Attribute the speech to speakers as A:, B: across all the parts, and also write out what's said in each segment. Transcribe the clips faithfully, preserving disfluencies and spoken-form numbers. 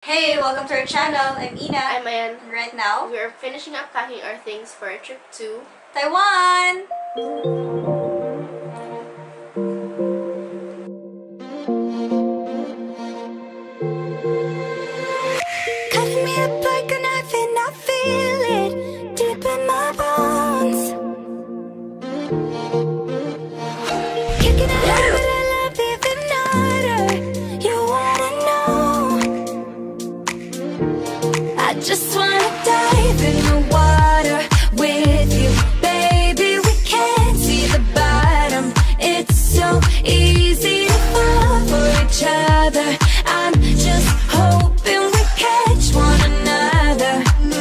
A: Hey, welcome to our channel. I'm Ina.
B: I'm Inayen.
A: Right now,
B: We're finishing up packing our things for a trip to
A: Taiwan!
C: Cutting me up like a knife and I feel it deep in my bones. Kicking it out, but I love even harder. You wanna know? I just wanna dive in the water with you, baby. We can't see the bottom. It's so easy to fall for each other. I'm just hoping we catch one another.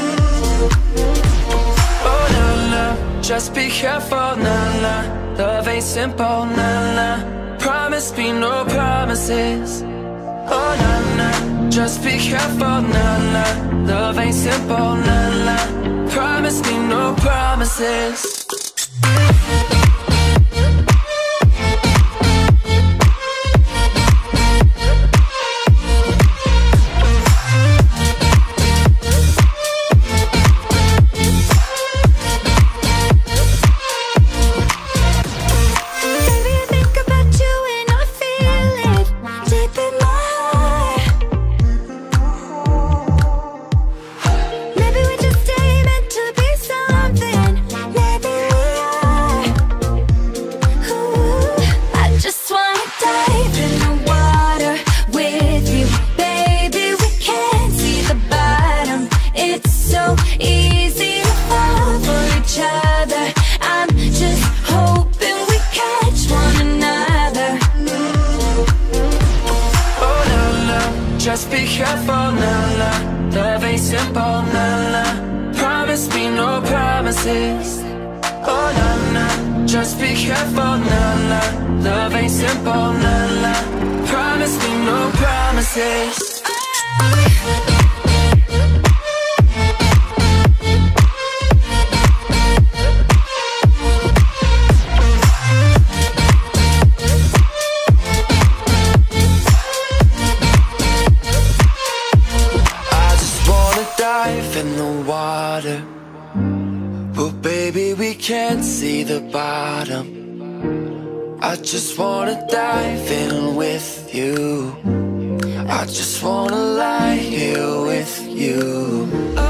D: Oh na na, just be careful, na na. Love ain't simple, na na. Promise me no promises. Oh na na, just be careful, na na. Love ain't simple, na na. Promise me no promises. Just be careful, na na. Love ain't simple, na na. Promise me no promises. Oh na na. Just be careful, na na. Love ain't simple, na na. Promise me no promises. In the water, but baby we can't see the bottom. I just wanna dive in with you. I just wanna lie here with you.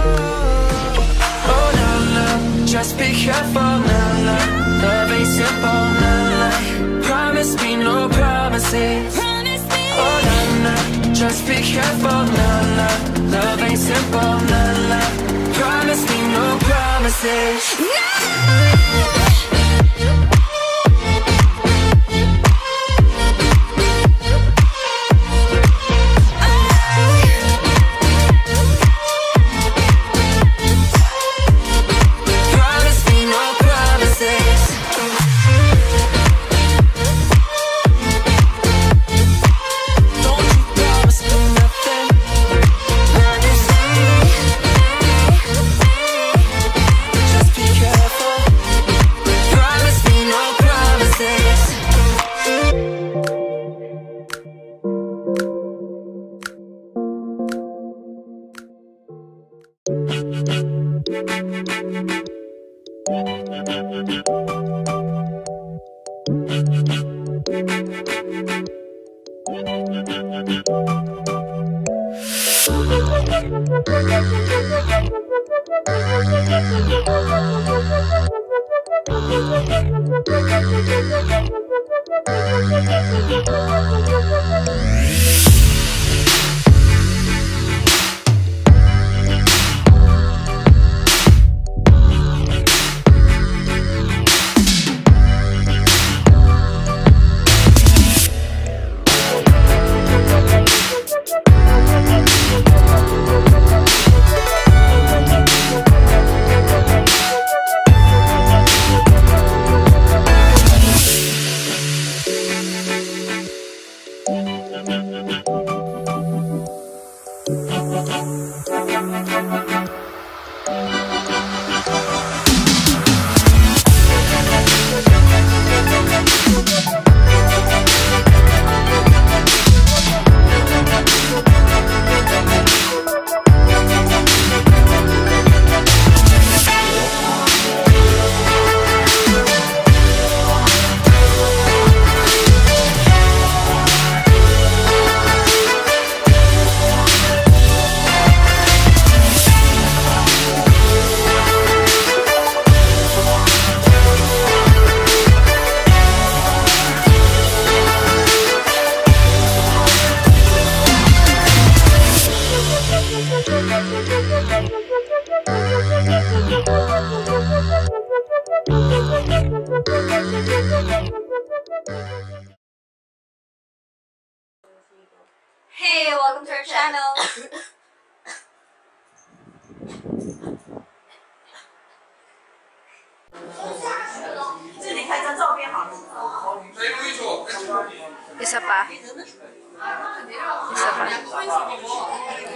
D: Oh, oh no, no, just be careful, no, no. Love ain't simple, no, no. Promise me no promises. Oh no, no, just be careful, no, no. Love ain't simple, no, no. Promise me no promises. No!
C: Thank you.
E: Isa pa. Isa pa.